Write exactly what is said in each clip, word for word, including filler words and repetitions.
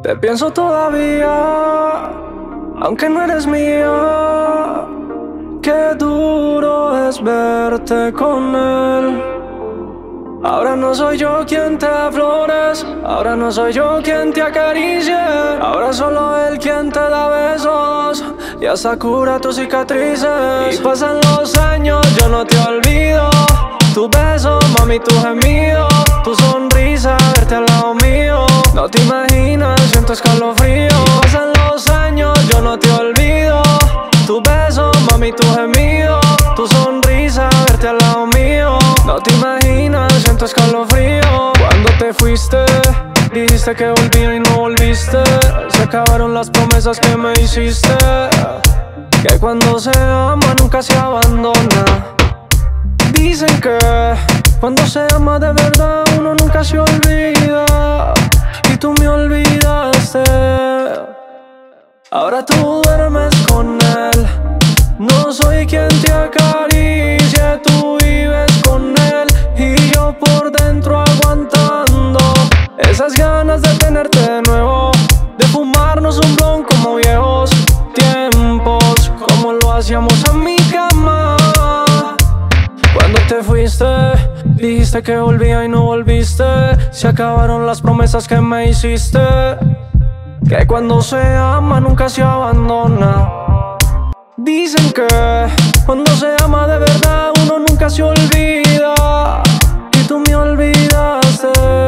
Te pienso todavía, aunque no eres mía. Qué duro es verte con él. Ahora no soy yo quien te da flores, ahora no soy yo quien te acaricie. Ahora solo él quien te da besos y hasta cura tus cicatrices. Y pasan los años, yo no te olvido. Tu beso, mami, tu gemido, tu sonrisa, verte al lado mío. No te imaginas, siento escalofrío. Y pasan los años, yo no te olvido. Tu beso, mami, tu gemido, tu sonrisa, verte al lado mío. No te imaginas, siento escalofrío. Cuando te fuiste, dijiste que volvía y no volviste. Se acabaron las promesas que me hiciste. Que cuando se ama nunca se abandona. Dicen que cuando se ama de verdad uno nunca se olvida. Y tú me olvidaste. Ahora tú duermes con él. No soy quien te acaricie, tú vives con él y yo por dentro aguantando esas ganas de tenerte de nuevo, de fumarnos un blon como viejos tiempos, como lo hacíamos en mi cama. Cuando te fuiste, dijiste que volvía y no volviste. Se acabaron las promesas que me hiciste. Que cuando se ama nunca se abandona. Dicen que cuando se ama de verdad uno nunca se olvida. Y tú me olvidaste.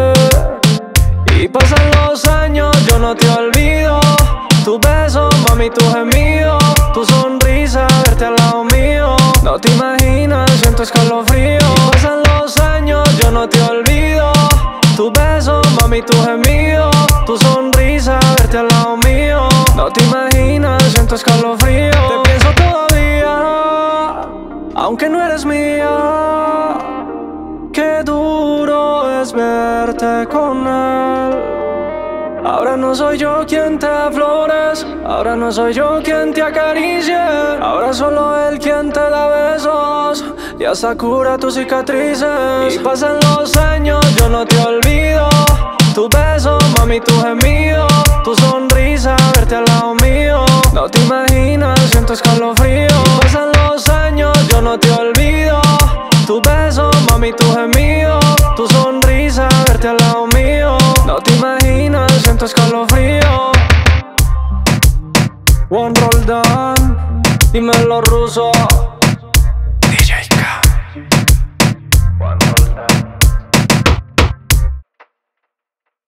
Y pasan los años, yo no te olvido. Tu beso, mami, tu gemido, tu sonrisa, verte al lado mío. No te imaginas, siento escalofrío. Y pasan los años, yo no te olvido. Tu beso, mami, tu gemido, tu sonrisa, verte al lado mío. No te imaginas, siento escalofrío. Te pienso todavía, aunque no eres mía. Qué duro es verte con él. Ahora no soy yo quien te da flores, ahora no soy yo quien te acaricie. Ahora solo él quien te da besos y hasta cura tus cicatrices. Y pasan los años, yo no te olvido. Tu beso, mami, tu gemido, tu sonrisa, verte al lado mío. No te imaginas, siento escalofrío. Y pasan los años, yo no te olvido. Tu beso, mami, tu gemido, tu sonrisa, verte al lado mío. No te imaginas, siento escalofrío. One roll down, dímelo ruso.